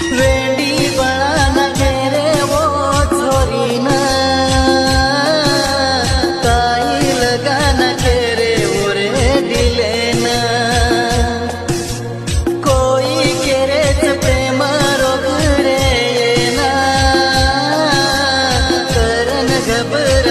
Wendy बड़ा न घेरे वो छोरी न ताई लगा न घेरे वो रे दिले न कोई केरे प्रेम रोग रे न करन घबर